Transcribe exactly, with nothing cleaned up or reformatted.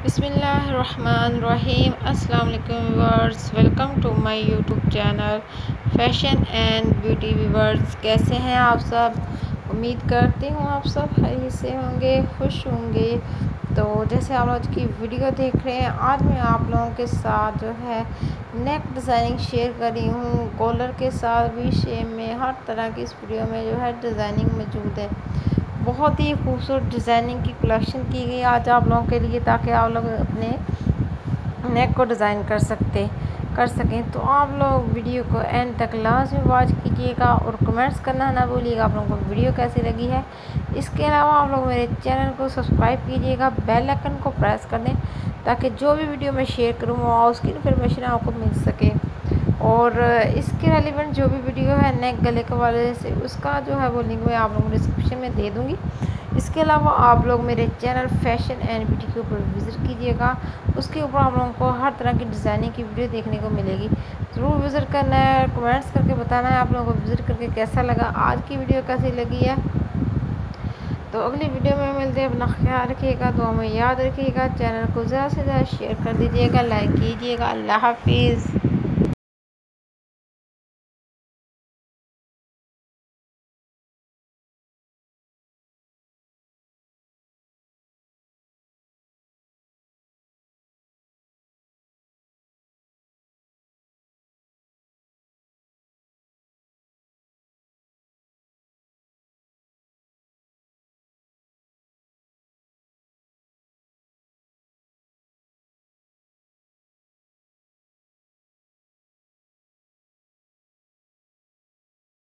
बिस्मिल्लाहिर्रहमानिर्रहीम। अस्सलाम वालेकुम viewers, welcome to my YouTube channel fashion and beauty viewers. कैसे हैं आप सब? उम्मीद करती हूँ आप सब खैरियत से होंगे, खुश होंगे। तो जैसे आप आज की वीडियो देख रहे हैं, आज मैं आप लोगों के साथ जो है नेक डिज़ाइनिंग शेयर कर रही हूँ। कॉलर के साथ भी शेप में हर तरह की इस वीडियो में जो है डिज़ाइनिंग मौजूद है। बहुत ही खूबसूरत डिज़ाइनिंग की कलेक्शन की गई आज आप लोगों के लिए, ताकि आप लोग अपने नेक को डिज़ाइन कर सकते कर सकें। तो आप लोग वीडियो को एंड तक लास्ट में वॉच कीजिएगा और कमेंट्स करना ना भूलिएगा आप लोगों को वीडियो कैसी लगी है। इसके अलावा आप लोग मेरे चैनल को सब्सक्राइब कीजिएगा, बेल आइकन को प्रेस कर दें, ताकि जो भी वीडियो मैं शेयर करूँ उसकी इन्फॉर्मेशन आपको मिल सके। और इसके रेलिवेंट जो भी वीडियो है नेक गले के वाले से, उसका जो है वो लिंक मैं आप लोगों को डिस्क्रिप्शन में दे दूँगी। इसके अलावा आप लोग मेरे चैनल फैशन एंड ब्यूटी के ऊपर विज़िट कीजिएगा, उसके ऊपर आप लोगों को हर तरह की डिज़ाइनिंग की वीडियो देखने को मिलेगी। ज़रूर विज़िट करना है, कमेंट्स करके बताना है आप लोगों को विज़िट करके कैसा लगा, आज की वीडियो कैसी लगी है। तो अगली वीडियो में मिलते हैं। अपना ख्याल रखिएगा, तो हमें याद रखिएगा। चैनल को ज़्यादा से ज़्यादा शेयर कर दीजिएगा, लाइक कीजिएगा। अल्लाह हाफिज़।